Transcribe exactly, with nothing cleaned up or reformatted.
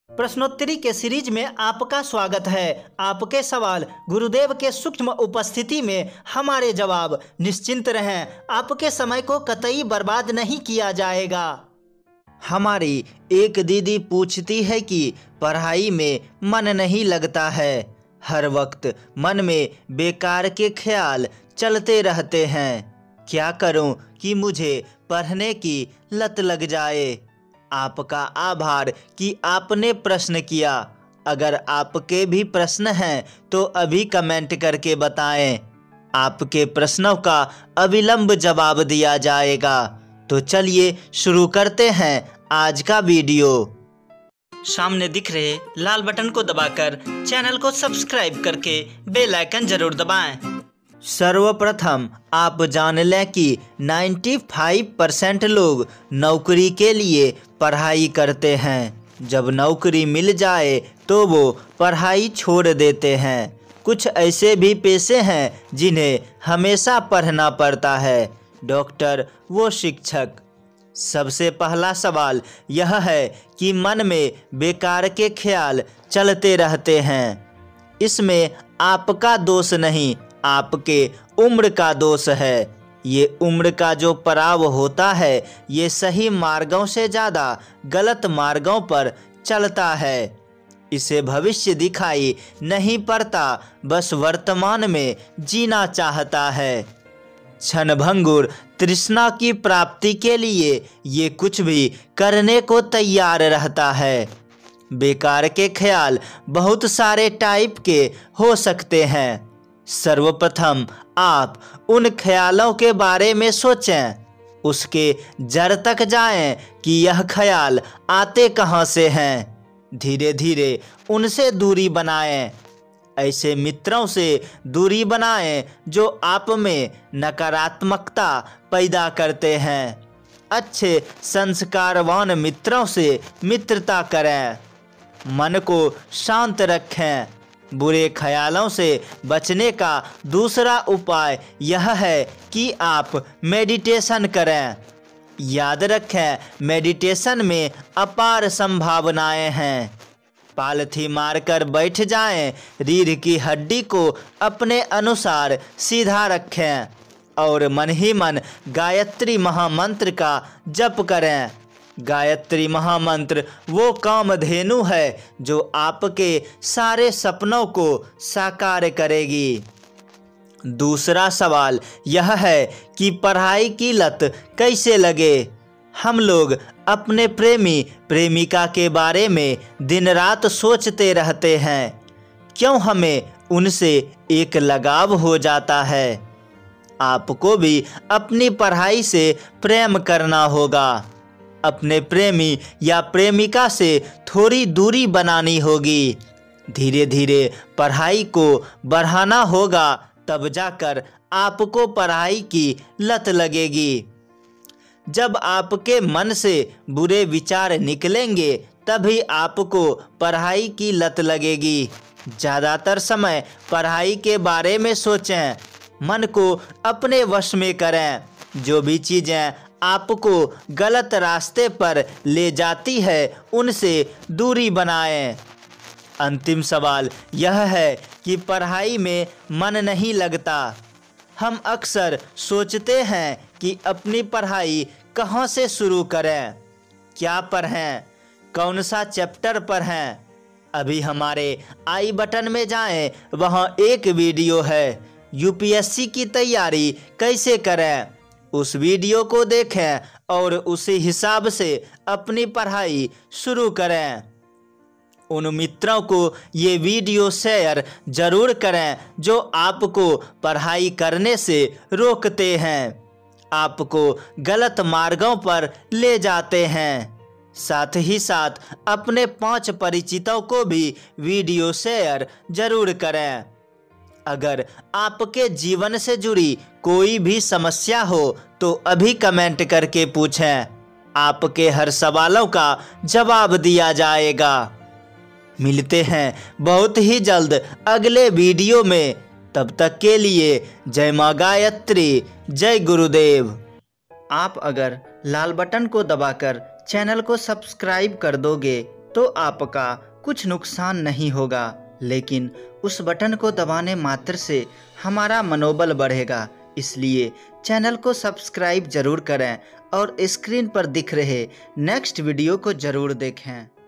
प्रश्नोत्तरी के सीरीज में आपका स्वागत है। आपके सवाल गुरुदेव के सूक्ष्म उपस्थिति में हमारे जवाब। निश्चिंत रहें, आपके समय को कतई बर्बाद नहीं किया जाएगा। हमारी एक दीदी पूछती है कि पढ़ाई में मन नहीं लगता है, हर वक्त मन में बेकार के ख्याल चलते रहते हैं। क्या करूं कि मुझे पढ़ने की लत लग जाए? आपका आभार कि आपने प्रश्न किया। अगर आपके भी प्रश्न हैं तो अभी कमेंट करके बताएं। आपके प्रश्नों का अविलंब जवाब दिया जाएगा। तो चलिए शुरू करते हैं आज का वीडियो। सामने दिख रहे लाल बटन को दबाकर चैनल को सब्सक्राइब करके बेल आइकन जरूर दबाएं। सर्वप्रथम आप जान लें कि पचानवे परसेंट लोग नौकरी के लिए पढ़ाई करते हैं। जब नौकरी मिल जाए तो वो पढ़ाई छोड़ देते हैं। कुछ ऐसे भी पेशे हैं जिन्हें हमेशा पढ़ना पड़ता है, डॉक्टर व शिक्षक। सबसे पहला सवाल यह है कि मन में बेकार के ख्याल चलते रहते हैं। इसमें आपका दोष नहीं, आपके उम्र का दोष है। ये उम्र का जो पड़ाव होता है ये सही मार्गों से ज़्यादा गलत मार्गों पर चलता है। इसे भविष्य दिखाई नहीं पड़ता, बस वर्तमान में जीना चाहता है। क्षणभंगुर तृष्णा की प्राप्ति के लिए ये कुछ भी करने को तैयार रहता है। बेकार के ख्याल बहुत सारे टाइप के हो सकते हैं। सर्वप्रथम आप उन ख्यालों के बारे में सोचें, उसके जड़ तक जाएं कि यह ख्याल आते कहाँ से हैं। धीरे धीरे उनसे दूरी बनाएं। ऐसे मित्रों से दूरी बनाएं जो आप में नकारात्मकता पैदा करते हैं। अच्छे संस्कारवान मित्रों से मित्रता करें। मन को शांत रखें। बुरे ख्यालों से बचने का दूसरा उपाय यह है कि आप मेडिटेशन करें। याद रखें, मेडिटेशन में अपार संभावनाएं हैं। पालथी मारकर बैठ जाएं, रीढ़ की हड्डी को अपने अनुसार सीधा रखें और मन ही मन गायत्री महामंत्र का जप करें। गायत्री महामंत्र वो कामधेनु है जो आपके सारे सपनों को साकार करेगी। दूसरा सवाल यह है कि पढ़ाई की लत कैसे लगे? हम लोग अपने प्रेमी प्रेमिका के बारे में दिन रात सोचते रहते हैं। क्यों हमें उनसे एक लगाव हो जाता है। आपको भी अपनी पढ़ाई से प्रेम करना होगा। अपने प्रेमी या प्रेमिका से थोड़ी दूरी बनानी होगी। धीरे धीरे पढ़ाई को बढ़ाना होगा, तब जाकर आपको पढ़ाई की लत लगेगी। जब आपके मन से बुरे विचार निकलेंगे तभी आपको पढ़ाई की लत लगेगी। ज़्यादातर समय पढ़ाई के बारे में सोचें, मन को अपने वश में करें। जो भी चीज़ें आपको गलत रास्ते पर ले जाती है उनसे दूरी बनाएं। अंतिम सवाल यह है कि पढ़ाई में मन नहीं लगता। हम अक्सर सोचते हैं कि अपनी पढ़ाई कहाँ से शुरू करें, क्या पढ़ें, कौन सा चैप्टर पढ़ें। अभी हमारे आई बटन में जाएं, वहाँ एक वीडियो है यूपीएससी की तैयारी कैसे करें। उस वीडियो को देखें और उसी हिसाब से अपनी पढ़ाई शुरू करें। उन मित्रों को ये वीडियो शेयर जरूर करें जो आपको पढ़ाई करने से रोकते हैं, आपको गलत मार्गों पर ले जाते हैं। साथ ही साथ अपने पांच परिचितों को भी वीडियो शेयर जरूर करें। अगर आपके जीवन से जुड़ी कोई भी समस्या हो तो अभी कमेंट करके पूछें। आपके हर सवालों का जवाब दिया जाएगा। मिलते हैं बहुत ही जल्द अगले वीडियो में। तब तक के लिए जय माँ गायत्री, जय गुरुदेव। आप अगर लाल बटन को दबाकर चैनल को सब्सक्राइब कर दोगे तो आपका कुछ नुकसान नहीं होगा, लेकिन उस बटन को दबाने मात्र से हमारा मनोबल बढ़ेगा। इसलिए चैनल को सब्सक्राइब जरूर करें और स्क्रीन पर दिख रहे नेक्स्ट वीडियो को जरूर देखें।